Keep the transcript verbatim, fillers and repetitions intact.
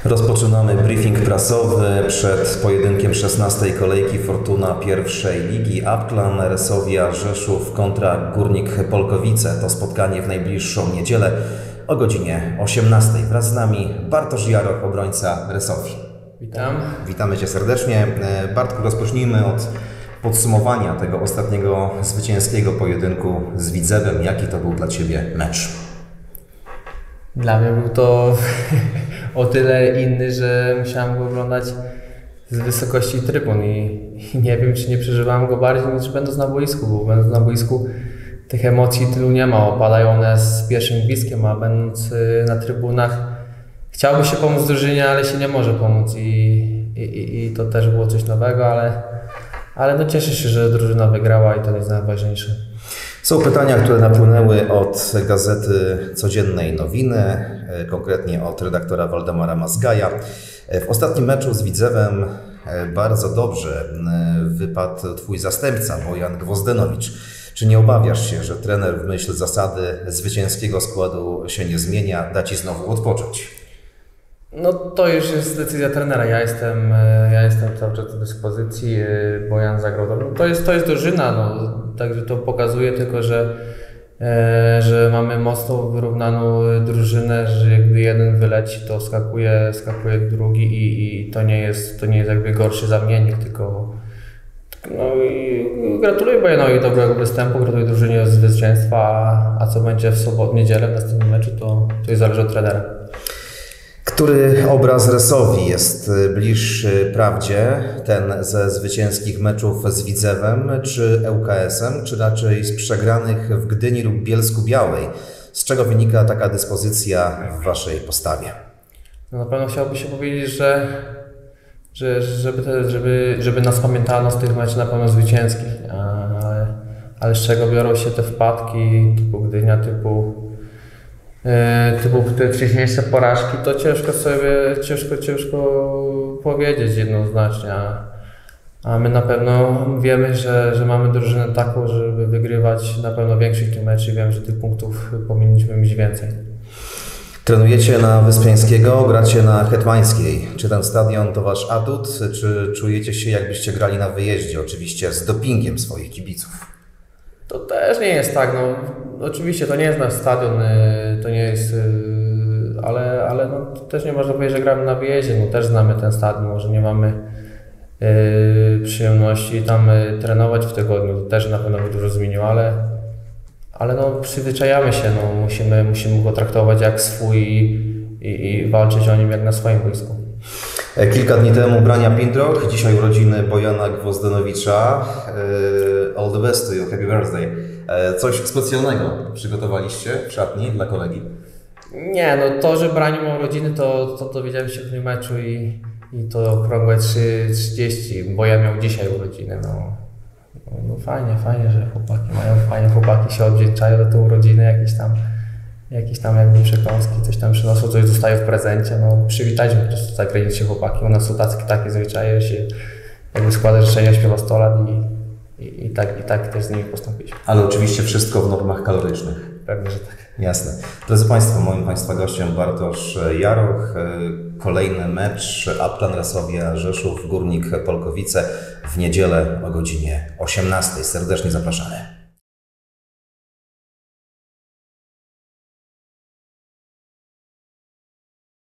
Rozpoczynamy briefing prasowy przed pojedynkiem szesnastej kolejki Fortuna pierwszej ligi. Applan Resovia Rzeszów kontra Górnik Polkowice. To spotkanie w najbliższą niedzielę o godzinie osiemnastej. Wraz z nami Bartosz Jaroch, obrońca Resovii. Witam. Witamy Cię serdecznie. Bartku, rozpocznijmy od podsumowania tego ostatniego zwycięskiego pojedynku z Widzewem. Jaki to był dla Ciebie mecz? Dla mnie był to o tyle inny, że musiałem go oglądać z wysokości trybun i, i nie wiem, czy nie przeżywałem go bardziej niż będąc na boisku, bo będąc na boisku tych emocji tylu nie ma, opadają one z pierwszym gwizdkiem, a będąc na trybunach chciałby się pomóc drużynie, ale się nie może pomóc i, i, i to też było coś nowego, ale, ale no cieszę się, że drużyna wygrała i to jest najważniejsze. Są pytania, które napłynęły od Gazety Codziennej Nowiny, konkretnie od redaktora Waldemara Mazgaja. W ostatnim meczu z Widzewem bardzo dobrze wypadł Twój zastępca, Bojan Gwozdynowicz. Czy nie obawiasz się, że trener w myśl zasady zwycięskiego składu się nie zmienia, da Ci znowu odpocząć? No to już jest decyzja trenera. Ja jestem, ja jestem cały czas w dyspozycji. Bojan zagrał. To jest, to jest drużyna, no, także to pokazuje tylko, że, że mamy mocno wyrównaną drużynę, że jakby jeden wyleci, to skakuje, skakuje drugi i, i to nie jest, to nie jest jakby gorszy zamiennik, tylko no i gratuluję Bojanowi dobrego występu, gratuluję drużynie zwycięstwa, a co będzie w sobotę, niedzielę w następnym meczu, to, to już zależy od trenera. Który obraz Resovii jest bliższy prawdzie? Ten ze zwycięskich meczów z Widzewem czy L K S-em, czy raczej z przegranych w Gdyni lub Bielsku-Białej? Z czego wynika taka dyspozycja w Waszej postawie? No na pewno chciałoby się powiedzieć, że, że żeby, te, żeby, żeby nas pamiętano z tych meczów na pewno zwycięskich, ale, ale z czego biorą się te wpadki typu Gdynia, typu typu te wcześniejsze porażki, to ciężko sobie, ciężko, ciężko powiedzieć jednoznacznie, a my na pewno wiemy, że, że mamy drużynę taką, żeby wygrywać na pewno większych tych meczów i wiem, że tych punktów powinniśmy mieć więcej. Trenujecie na Wyspiańskiego, gracie na Hetmańskiej. Czy ten stadion to Wasz atut, czy czujecie się, jakbyście grali na wyjeździe, oczywiście z dopingiem swoich kibiców? To też nie jest tak, no oczywiście to nie jest nasz stadion, to nie jest, ale, ale no, to też nie można powiedzieć, że gramy na wyjeździe, no też znamy ten stadion, może nie mamy yy, przyjemności tam yy, trenować w tygodniu, to też na pewno by dużo zmieniło, ale, ale no przyzwyczajamy się, no musimy, musimy go traktować jak swój i, i walczyć o nim jak na swoim boisku. Kilka dni temu Brania Pindroch, dzisiaj urodziny Bojana Gwozdynowicza. All the best to you, happy birthday. Coś specjalnego przygotowaliście w szatni dla kolegi? Nie, no to, że Braniu ma urodziny, to, to dowiedziałem się w tym meczu i, i to okrągłe trzy trzydzieści, bo ja miał dzisiaj urodziny. No, no fajnie, fajnie, że chłopaki mają, fajnie chłopaki się odwdzięczają za te urodziny, jakieś tam jakieś tam jakby przekąski, coś tam przynoszą, coś dostają w prezencie, no przywitajmy po prostu zagraniczne chłopaki. U nas są takie, takie zwyczaje, że się jakby składa życzenia, śpiewa sto lat i, i, i, tak, i tak też z nimi postąpiliśmy. Ale oczywiście wszystko w normach kalorycznych. Pewnie, że tak. Jasne. Drodzy Państwo, moim Państwa gościem Bartosz Jaroch. Kolejny mecz Applan Resovia Rzeszów, Górnik Polkowice w niedzielę o godzinie osiemnastej. Serdecznie zapraszamy.